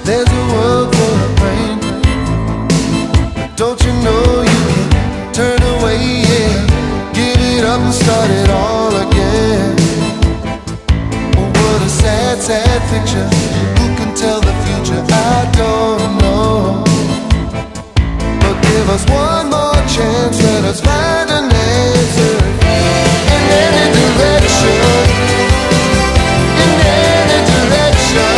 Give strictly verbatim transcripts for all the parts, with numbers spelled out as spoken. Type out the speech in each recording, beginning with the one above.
There's a world full of pain. Don't you know you can turn away, yeah, give it up and start it all again. Oh, what a sad, sad picture. Who can tell the future? I don't know. But give us one more chance, let us find an answer in any direction. In any direction.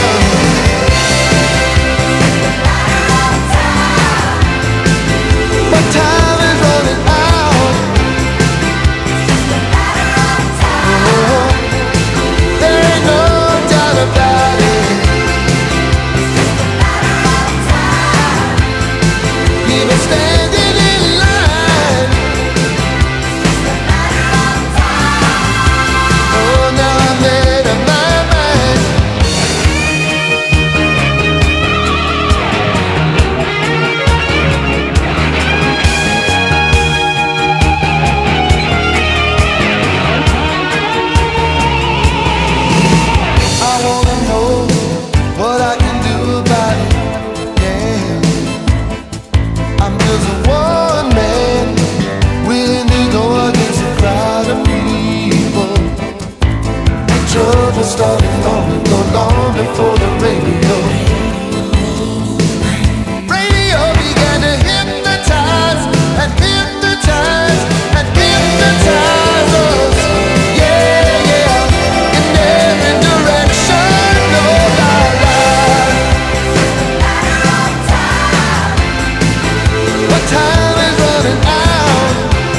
But time is running out. Oh, there ain't no doubt about it. People standing in line. Oh, now I made up my mind. I wanna know what I can do about it, yeah. I'm just a one man willing to go against a crowd of people. The trouble started long ago, long before the radio. Radio began to hypnotize and hypnotize and hypnotize us. Yeah, yeah, in every direction, no lie, lie. But time is running out.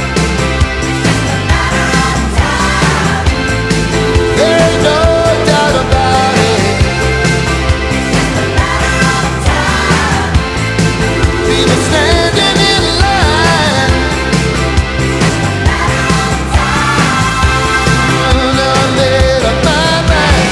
There ain't no doubt about it. People standing in line. Oh, now I made up my mind.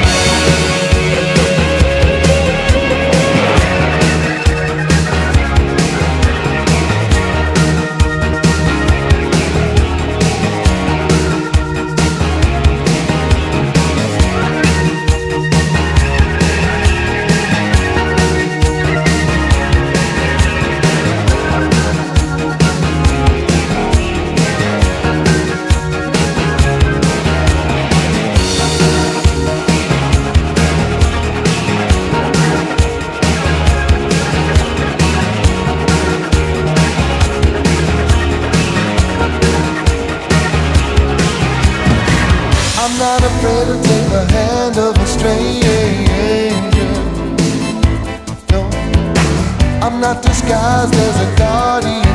I'm not afraid to take the hand of a stranger. No, I'm not disguised as a guardian.